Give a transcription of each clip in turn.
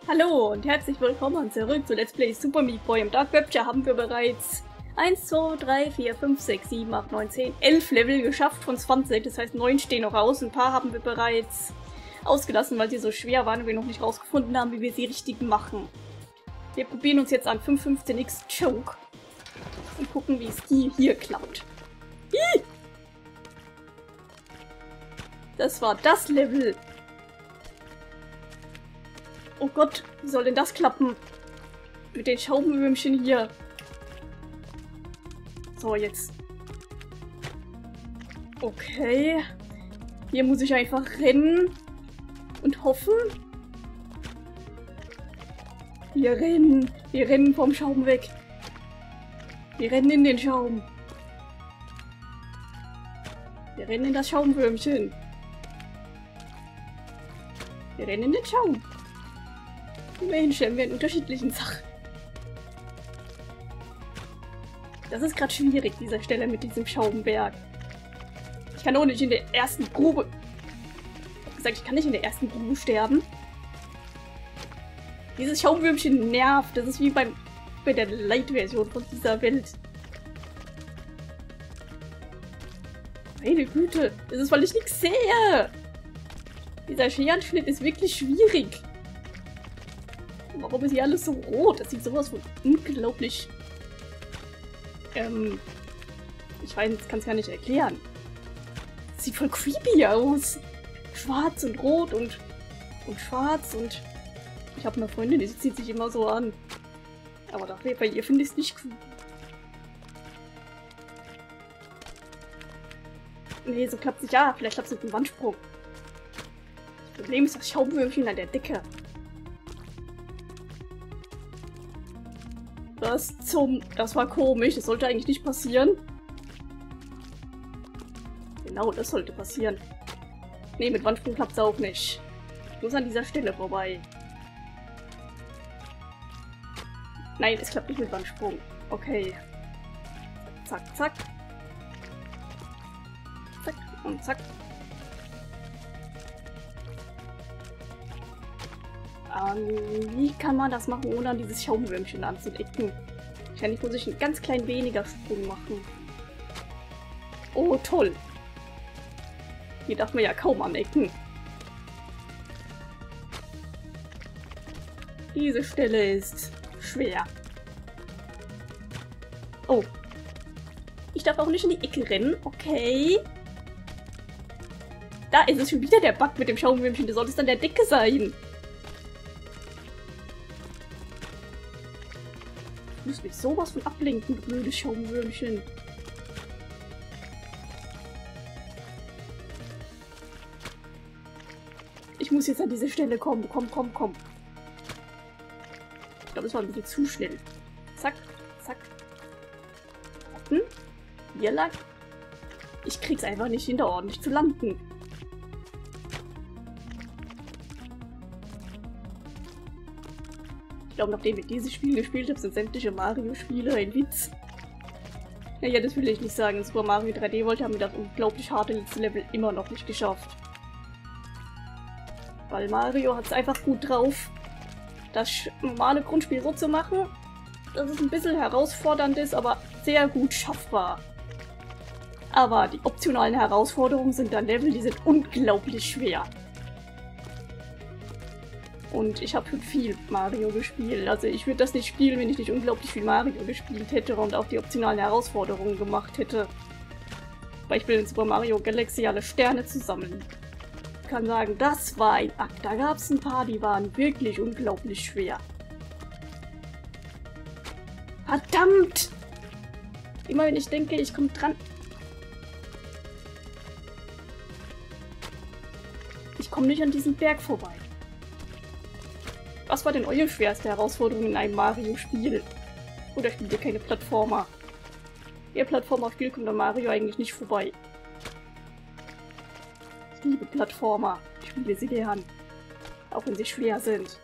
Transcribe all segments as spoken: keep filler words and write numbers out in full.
Hallo und herzlich willkommen zurück zu Let's Play Super Meat Boy. Im Dark Rapture haben wir bereits eins, zwei, drei, vier, fünf, sechs, sieben, acht, neun, zehn, elf Level geschafft von zwanzig. Das heißt, neun stehen noch aus. Ein paar haben wir bereits ausgelassen, weil sie so schwer waren und wir noch nicht rausgefunden haben, wie wir sie richtig machen. Wir probieren uns jetzt an fünf fünfzehn X Choke und gucken, wie es die hier klappt. Ih! Das war das Level. Oh Gott, wie soll denn das klappen? Mit den Schaumwürmchen hier. So, jetzt. Okay. Hier muss ich einfach rennen. Und hoffen. Wir rennen. Wir rennen vom Schaum weg. Wir rennen in den Schaum. Wir rennen in das Schaumwürmchen. Wir rennen in den Schaum. Immerhin stellen wir in unterschiedlichen Sachen. Das ist gerade schwierig, dieser Stelle mit diesem Schaumberg. Ich kann auch nicht in der ersten Grube... Ich hab gesagt, ich kann nicht in der ersten Grube sterben. Dieses Schaumwürmchen nervt. Das ist wie beim, bei der Light-Version von dieser Welt. Meine Güte. Das ist, weil ich nichts sehe. Dieser Scherenschnitt ist wirklich schwierig. Warum ist hier alles so rot? Das sieht sowas von unglaublich... Ähm... Ich weiß, ich kann es gar nicht erklären. Das sieht voll creepy aus. Schwarz und rot und... und schwarz und... Ich habe eine Freundin, die zieht sich immer so an. Aber dafür, bei ihr finde ich es nicht cool. Nee, so klappt es nicht. Ja, vielleicht klappt es mit dem Wandsprung. Das Problem ist das Schaumwürmchen an der Decke. Das zum... Das war komisch. Das sollte eigentlich nicht passieren. Genau, das sollte passieren. Nee, mit Wandsprung klappt es auch nicht. Ich muss an dieser Stelle vorbei. Nein, es klappt nicht mit Wandsprung. Okay. Zack, zack. Zack und zack. Ähm, wie kann man das machen, ohne an dieses Schaumwürmchen anzudecken? Wahrscheinlich muss ich ein ganz klein weniger Sprung machen. Oh, toll. Hier darf man ja kaum anecken. Diese Stelle ist schwer. Oh. Ich darf auch nicht in die Ecke rennen. Okay. Da ist es schon wieder der Bug mit dem Schaumwürmchen. Der sollte es dann der Decke sein. Du musst mich sowas von ablenken, du blödes Schaumwürmchen. Ich muss jetzt an diese Stelle kommen. Komm, komm, komm. Ich glaube, es war ein bisschen zu schnell. Zack, zack. Hm? Hier lang. Ich krieg's einfach nicht hin, da ordentlich zu landen. Ich glaube, nachdem ich dieses Spiel gespielt habe, sind sämtliche Mario-Spiele ein Witz. Naja, das will ich nicht sagen. In Super Mario drei D World haben wir das unglaublich harte letzte Level immer noch nicht geschafft. Weil Mario hat es einfach gut drauf, das normale Grundspiel so zu machen, dass es ein bisschen herausfordernd ist, aber sehr gut schaffbar. Aber die optionalen Herausforderungen sind dann Level, die sind unglaublich schwer. Und ich habe viel Mario gespielt. Also ich würde das nicht spielen, wenn ich nicht unglaublich viel Mario gespielt hätte und auch die optionalen Herausforderungen gemacht hätte. Beispiel in Super Mario Galaxy alle Sterne zu sammeln. Ich kann sagen, das war ein Akt. Da gab es ein paar, die waren wirklich unglaublich schwer. Verdammt! Immer wenn ich denke, ich komme dran. Ich komme nicht an diesem Berg vorbei. Was war denn eure schwerste Herausforderung in einem Mario-Spiel? Oder spielt ihr keine Plattformer? Ihr Plattformer-Spiel kommt an Mario eigentlich nicht vorbei. Ich liebe Plattformer. Ich spiele sie gern. Auch wenn sie schwer sind.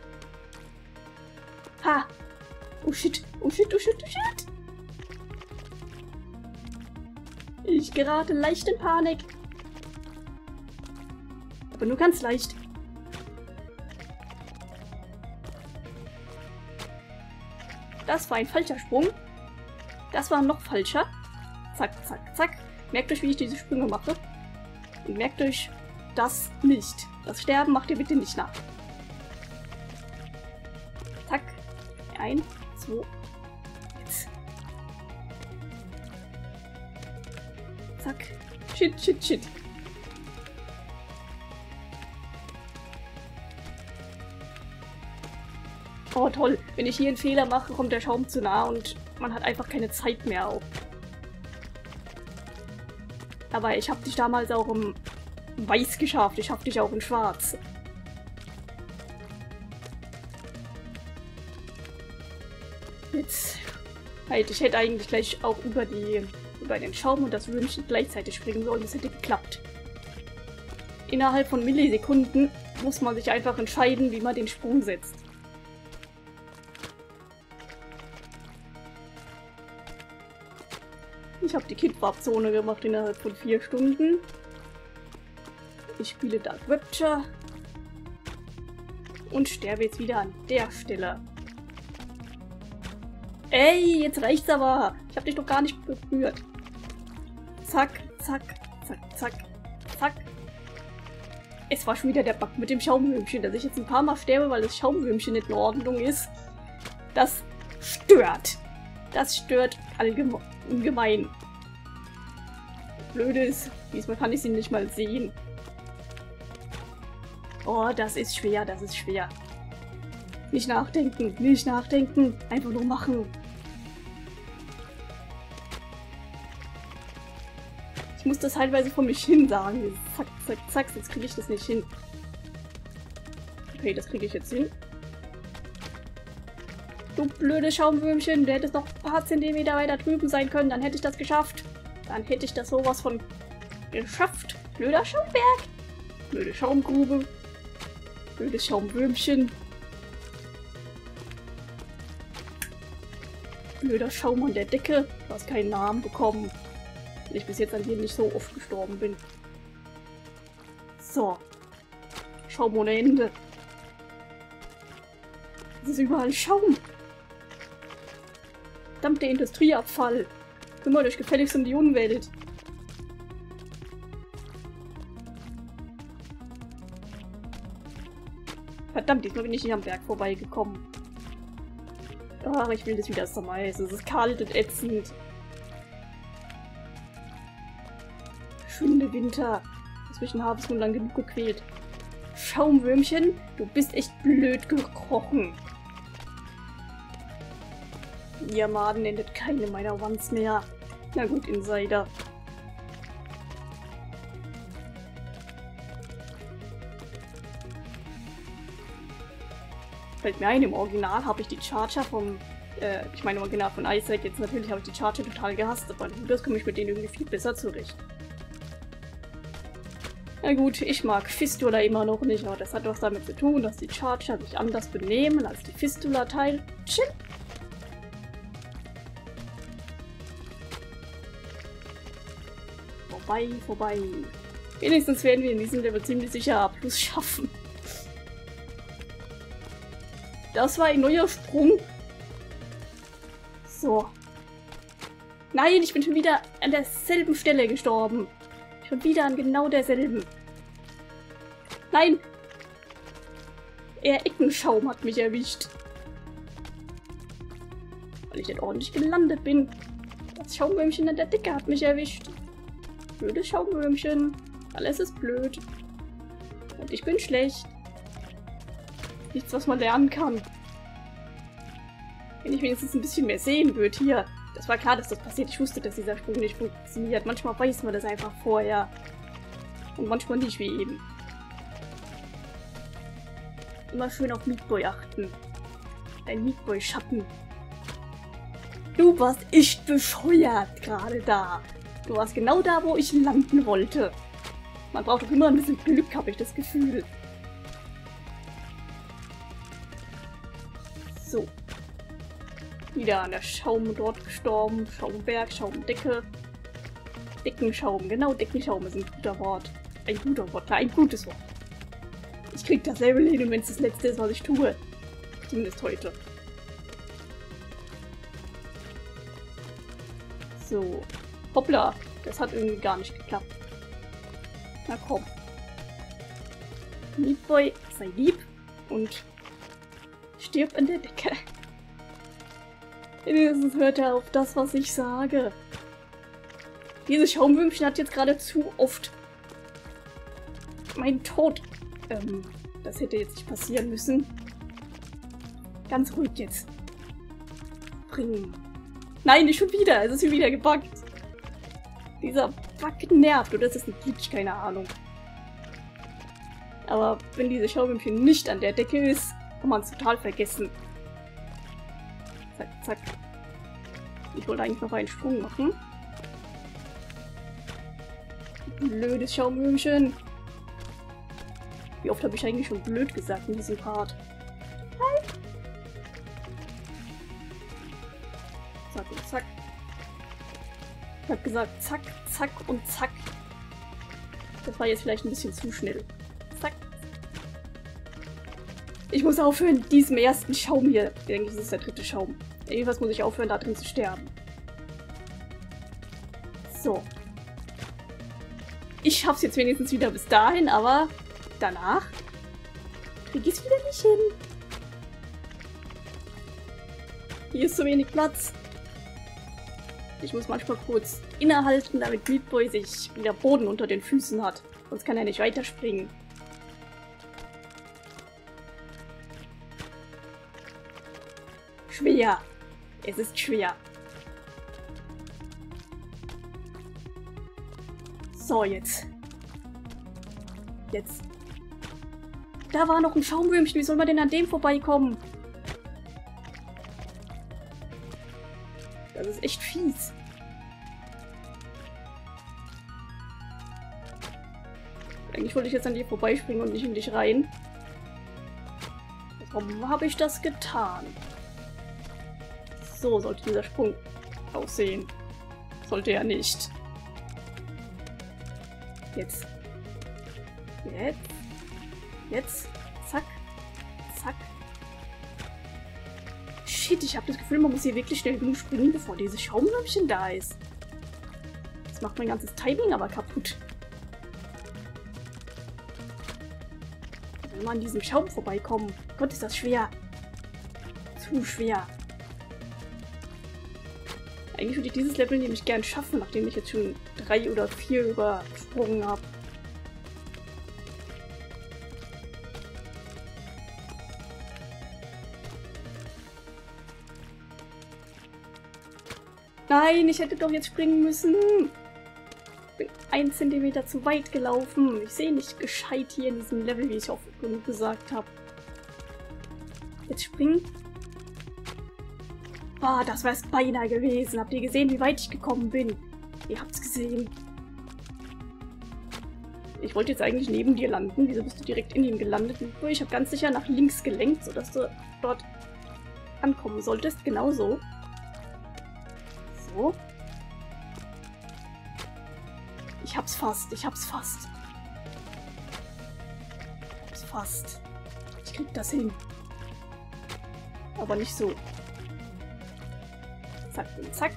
Ha! Oh shit! Oh shit! Oh shit! Oh shit! Ich gerate leicht in Panik. Aber nur ganz leicht. Das war ein falscher Sprung. Das war noch falscher. Zack, zack, zack. Merkt euch, wie ich diese Sprünge mache. Und merkt euch das nicht. Das Sterben macht ihr bitte nicht nach. Zack. Ein, zwei. Jetzt. Zack. Shit, shit, shit. Oh, toll. Wenn ich hier einen Fehler mache, kommt der Schaum zu nah und man hat einfach keine Zeit mehr auch. Aber ich habe dich damals auch im Weiß geschafft. Ich habe dich auch in Schwarz. Jetzt. Halt, ich hätte eigentlich gleich auch über die über den Schaum und das Würmchen gleichzeitig springen sollen. Das hätte geklappt. Innerhalb von Millisekunden muss man sich einfach entscheiden, wie man den Sprung setzt. Ich habe die Kid-Warp-Zone gemacht innerhalb von vier Stunden. Ich spiele Dark Rapture. Und sterbe jetzt wieder an der Stelle. Ey, jetzt reicht's aber. Ich habe dich doch gar nicht berührt. Zack, zack, zack, zack, zack. Es war schon wieder der Bug mit dem Schaumwürmchen, dass ich jetzt ein paar Mal sterbe, weil das Schaumwürmchen nicht in Ordnung ist. Das stört. Das stört allgemein. Ungemein. Blöd ist, diesmal kann ich sie nicht mal sehen. Oh, das ist schwer, das ist schwer. Nicht nachdenken, nicht nachdenken, einfach nur machen. Ich muss das teilweise vor mich hin sagen. Zack, zack, zack, jetzt kriege ich das nicht hin. Okay, das kriege ich jetzt hin. Du blödes Schaumwürmchen, du hättest noch ein paar Zentimeter weiter drüben sein können, dann hätte ich das geschafft. Dann hätte ich das sowas von geschafft. Blöder Schaumberg. Blöde Schaumgrube. Blödes Schaumwürmchen. Blöder Schaum an der Decke. Du hast keinen Namen bekommen. Weil ich bis jetzt an dir nicht so oft gestorben bin. So. Schaum ohne Ende. Es ist überall Schaum. Verdammter Industrieabfall. Kümmert euch gefälligst um die Umwelt. Verdammt, diesmal bin ich nicht am Berg vorbeigekommen. Ach, ich will das wieder Sommer. Es ist kalt und ätzend. Schöne Winter. Dazwischen habe ich nun lang genug gequält. Schaumwürmchen, du bist echt blöd gekrochen. Ihr Maden endet keine meiner Ones mehr. Na gut, Insider. Fällt mir ein, im Original habe ich die Charger vom... Äh, ich meine im Original von Isaac, jetzt natürlich habe ich die Charger total gehasst, aber das komme ich mit denen irgendwie viel besser zurecht. Na gut, ich mag Fistula immer noch nicht, aber das hat was damit zu tun, dass die Charger sich anders benehmen als die Fistula-Teilchen. Vorbei, vorbei. Wenigstens werden wir in diesem Level ziemlich sicher A plus schaffen. Das war ein neuer Sprung. So. Nein, ich bin schon wieder an derselben Stelle gestorben. Schon wieder an genau derselben. Nein! Der Eckenschaum hat mich erwischt. Weil ich nicht ordentlich gelandet bin. Das Schaumwürmchen an der Decke hat mich erwischt. Blödes Schaumwürmchen. Alles ist blöd. Und ich bin schlecht. Nichts, was man lernen kann. Wenn ich wenigstens ein bisschen mehr sehen würde hier. Das war klar, dass das passiert. Ich wusste, dass dieser Sprung nicht funktioniert. Manchmal weiß man das einfach vorher. Und manchmal nicht, wie eben. Immer schön auf Meatboy achten. Ein Meatboy-Schatten. Du warst echt bescheuert gerade da. Du warst genau da, wo ich landen wollte. Man braucht doch immer ein bisschen Glück, habe ich das Gefühl. So. Wieder an der Schaum dort gestorben. Schaumberg, Schaumdecke. Deckenschaum. Genau, Deckenschaum ist ein guter Wort. Ein guter Wort. Ein gutes Wort. Ich krieg das Level hin, wenn es das letzte ist, was ich tue. Zumindest heute. So. Hoppla. Das hat irgendwie gar nicht geklappt. Na komm. Meat Boy, sei lieb und stirb an der Decke. Wenigstens hört er auf das, was ich sage. Dieses Schaumwürmchen hat jetzt gerade zu oft mein Tod. Ähm, das hätte jetzt nicht passieren müssen. Ganz ruhig jetzt. Bringen. Nein, nicht schon wieder. Es ist wieder gebuggt. Dieser Bug nervt. Oder ist das ein Glitch? Keine Ahnung. Aber wenn diese Schaumwürmchen nicht an der Decke ist, kann man es total vergessen. Zack, zack. Ich wollte eigentlich noch einen Sprung machen. Blödes Schaumwürmchen. Wie oft habe ich eigentlich schon blöd gesagt in diesem Part? Hi. Zack und zack. Ich habe gesagt zack, zack und zack. Das war jetzt vielleicht ein bisschen zu schnell. Zack. Ich muss aufhören, diesem ersten Schaum hier. Ich denke, das ist der dritte Schaum. Irgendwas muss ich aufhören, da drin zu sterben. So. Ich schaff's jetzt wenigstens wieder bis dahin, aber danach krieg ich's wieder nicht hin. Hier ist zu wenig Platz. Ich muss manchmal kurz innehalten, damit Meat Boy sich wieder Boden unter den Füßen hat. Sonst kann er nicht weiterspringen. Schwer. Es ist schwer. So, jetzt. Jetzt. Da war noch ein Schaumwürmchen. Wie soll man denn an dem vorbeikommen? Das ist echt fies. Eigentlich wollte ich jetzt an dir vorbeispringen und nicht in dich rein. Warum habe ich das getan? So sollte dieser Sprung aussehen. Sollte er nicht. Jetzt. Jetzt. Jetzt. Zack. Zack. Shit, ich habe das Gefühl, man muss hier wirklich schnell genug springen, bevor dieses Schaumwürmchen da ist. Das macht mein ganzes Timing aber kaputt. Wenn man an diesem Schaum vorbeikommen. Gott, ist das schwer. Zu schwer. Eigentlich würde ich dieses Level nämlich gern schaffen, nachdem ich jetzt schon drei oder vier übersprungen habe. Nein, ich hätte doch jetzt springen müssen. Ich bin ein Zentimeter zu weit gelaufen. Ich sehe nicht gescheit hier in diesem Level, wie ich auch genug gesagt habe. Jetzt springen. Ah, oh, das wäre es beinahe gewesen. Habt ihr gesehen, wie weit ich gekommen bin? Ihr habt's gesehen. Ich wollte jetzt eigentlich neben dir landen. Wieso bist du direkt in ihm gelandet? Ich habe ganz sicher nach links gelenkt, sodass du dort ankommen solltest. Genau so. So. Ich hab's fast. Ich hab's fast. Ich hab's fast. Ich krieg das hin. Aber nicht so. Zack und zack.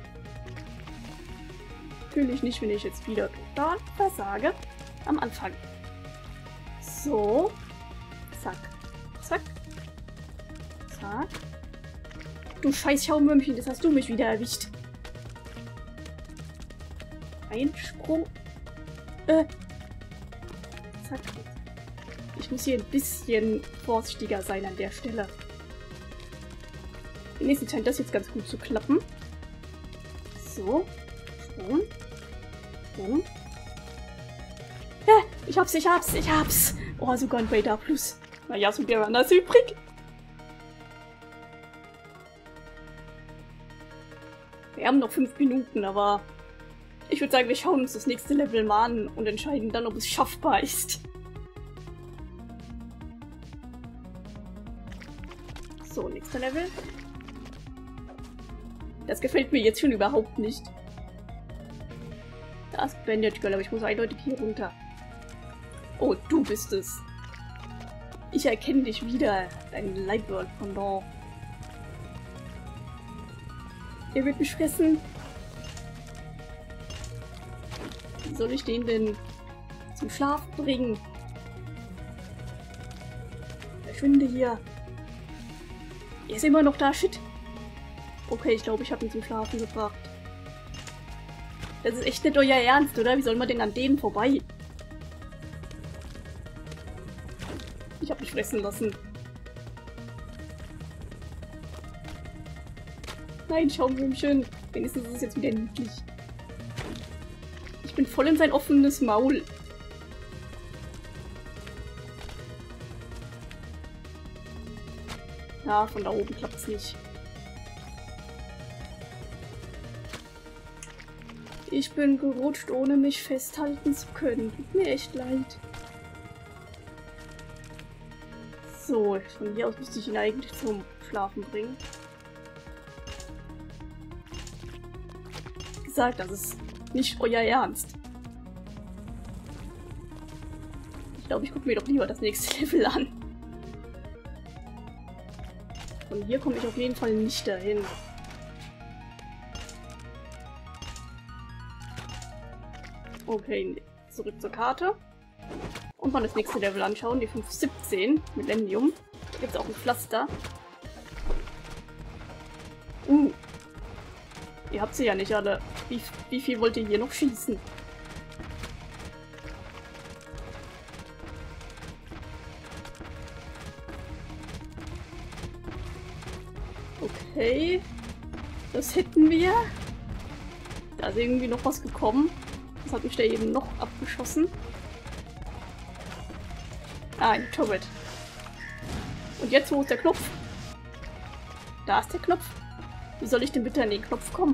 Natürlich nicht, wenn ich jetzt wieder total versage. Am Anfang. So. Zack. Zack. Zack. Du scheiß Schaumwürmchen, das hast du mich wieder erwischt. Ein Sprung. Äh. Zack. Ich muss hier ein bisschen vorsichtiger sein an der Stelle. Wenigstens scheint das jetzt ganz gut zu klappen. So. Sprung. Sprung. Ja, ich hab's, ich hab's, ich hab's. Oh, sogar ein Radar Plus. Naja, so wäre das übrig. Wir haben noch fünf Minuten, aber ich würde sagen, wir schauen uns das nächste Level mal an und entscheiden dann, ob es schaffbar ist. So, nächster Level. Das gefällt mir jetzt schon überhaupt nicht. Das ist Bandage Girl, aber ich muss eindeutig hier runter. Oh, du bist es. Ich erkenne dich wieder, dein Lightworld-Pendant. Er wird mich fressen. soll ich den denn zum Schlafen bringen? Verschwinde hier. Er ist immer noch da, shit. Okay, ich glaube, ich habe ihn zum Schlafen gebracht. Das ist echt nicht euer Ernst, oder? Wie soll man denn an denen vorbei? Ich habe mich fressen lassen. Nein, Schaumwürmchen. Wenigstens ist es jetzt wieder niedlich. Ich bin voll in sein offenes Maul. Ja, von da oben klappt's nicht. Ich bin gerutscht, ohne mich festhalten zu können. Tut mir echt leid. So, von hier aus müsste ich ihn eigentlich zum Schlafen bringen. Wie gesagt, das ist nicht euer Ernst. Ich glaube, ich gucke mir doch lieber das nächste Level an. Von hier komme ich auf jeden Fall nicht dahin. Okay, zurück zur Karte. Und mal das nächste Level anschauen, die fünf siebzehn, Millennium. Da gibt es auch ein Pflaster. Uh. Ihr habt sie ja nicht alle. Wie, wie viel wollt ihr hier noch schießen? Okay. Das hätten wir. Da ist irgendwie noch was gekommen. Das hat mich da eben noch abgeschossen. Ah, ein Turret. Und jetzt, wo ist der Knopf? Da ist der Knopf. Wie soll ich denn bitte an den Knopf kommen?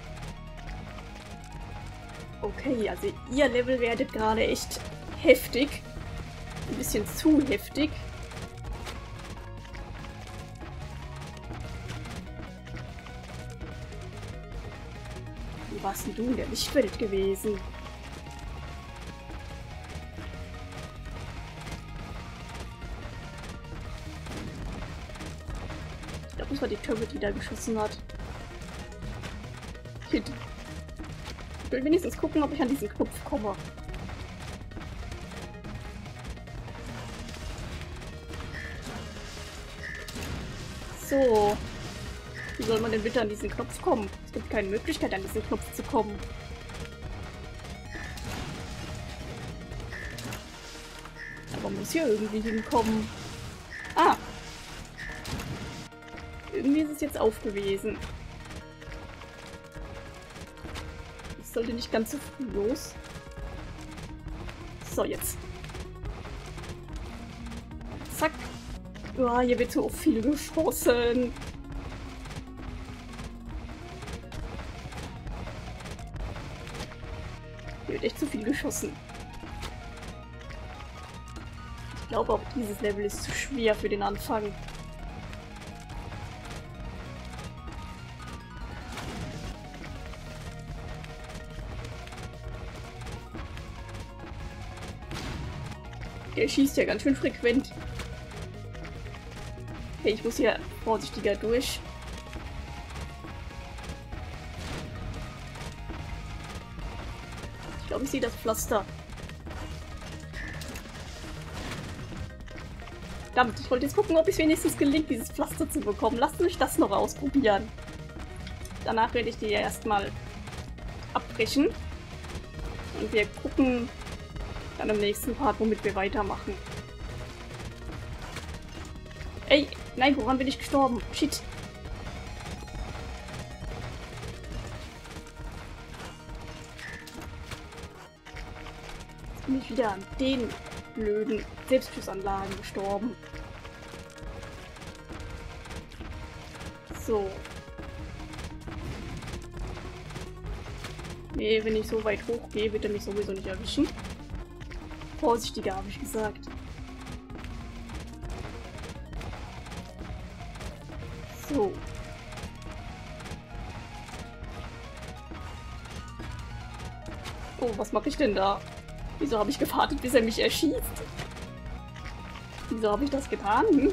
Okay, also ihr Level werdet gerade echt heftig. Ein bisschen zu heftig. Wie warst denn du in der Lichtwelt gewesen? Ich glaube, das war die Turret, die da geschossen hat. Ich will wenigstens gucken, ob ich an diesen Knopf komme. So. Wie soll man denn bitte an diesen Knopf kommen? Es gibt keine Möglichkeit, an diesen Knopf zu kommen. Aber man muss hier irgendwie hinkommen. Ah! Irgendwie ist es jetzt aufgewesen. Ich sollte nicht ganz so früh los. So, jetzt. Zack. Oh, hier wird so viel geschossen. Hier wird echt zu viel geschossen. Ich glaube auch, dieses Level ist zu schwer für den Anfang. Der schießt ja ganz schön frequent. Okay, ich muss hier vorsichtiger durch. Ich glaube, ich sehe das Pflaster. Verdammt, ich wollte jetzt gucken, ob es wenigstens gelingt, dieses Pflaster zu bekommen. Lasst mich das noch ausprobieren. Danach werde ich die ja erstmal abbrechen. Und wir gucken dann im nächsten Part, womit wir weitermachen. Ey, nein, woran bin ich gestorben? Shit. Jetzt bin ich wieder an den blöden Selbstschussanlagen gestorben. So. Nee, wenn ich so weit hoch gehe, wird er mich sowieso nicht erwischen. Vorsichtiger, habe ich gesagt. So. Oh, was mache ich denn da? Wieso habe ich gewartet, bis er mich erschießt? Wieso habe ich das getan? Hm?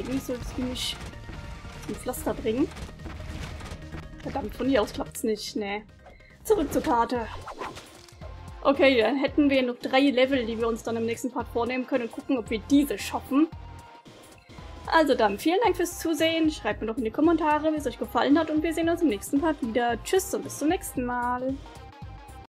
Eigentlich soll es mich zum Pflaster bringen. Verdammt, von hier aus klappt's nicht. Nee. Zurück zur Karte. Okay, dann hätten wir noch drei Level, die wir uns dann im nächsten Part vornehmen können und gucken, ob wir diese schaffen. Also dann, vielen Dank fürs Zusehen. Schreibt mir doch in die Kommentare, wie es euch gefallen hat und wir sehen uns im nächsten Part wieder. Tschüss und bis zum nächsten Mal.